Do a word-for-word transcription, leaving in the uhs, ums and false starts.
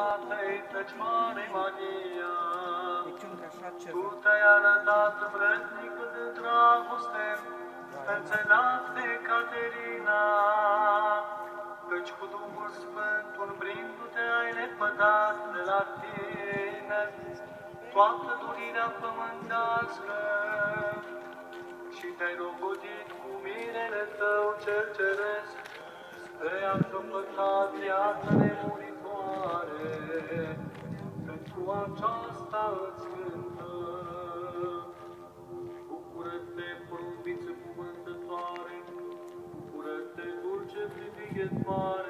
Tatei Fecioarei Maria, Niciuncă așa ceva. Tu te-ai arătat vrednic de dragoste, înțeleapte Caterina, căci cu Duhul Sfânt, umbrindu-te, ai lepădat de la tine toată durirea pământească și te-ai logodit cu mirele tău cel ceresc spre a căpăta viața nemuritoare. Pentru aceasta îți cântăm. Bucură-te, porumbiță cuvântătoare, bucură-te, dulce privighetoare,